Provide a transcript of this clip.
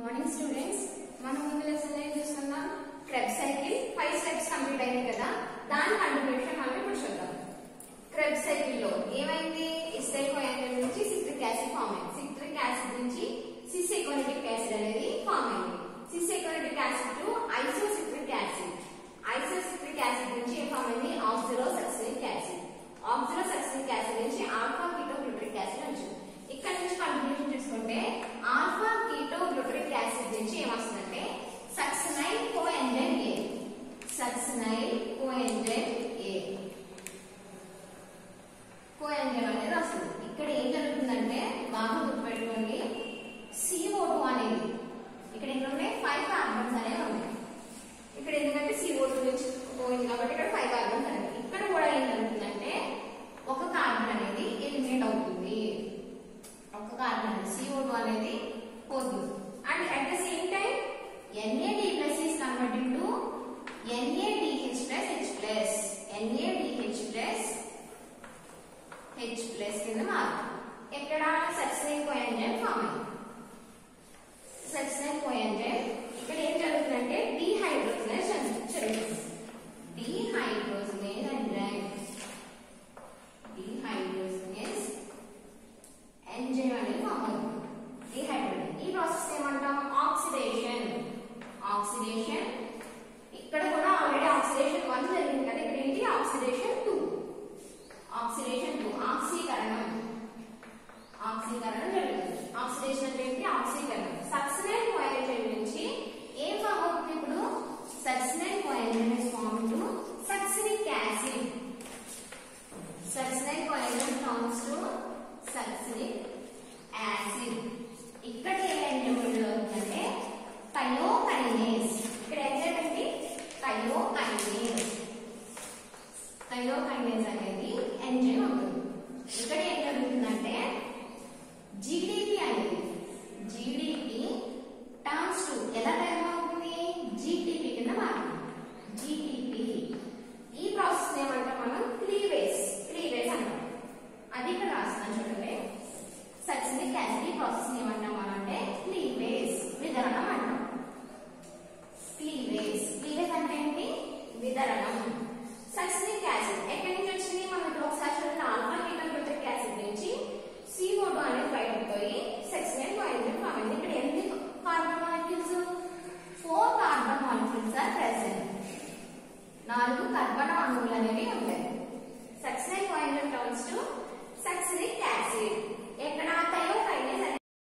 Morning students, మనం ముందు lesson ఏం చూస్తున్నాం? క్రెబ్స్ సైకిల్ 5 స్టెప్స్ కంప్లీట్ అయింది కదా, దాని కంటిన్యూషన్ మనం ఇప్పుడు చూద్దాం. క్రెబ్స్ సైకిల్ లో ఏమైంది? ఎసిటైల్ కోయానోల్ నుంచి సిట్రిక్ యాసిడ్ ఫామ్ అయింది. సిట్రిక్ యాసిడ్ నుంచి సిస్ ఎకోనిటిక్ యాసిడ్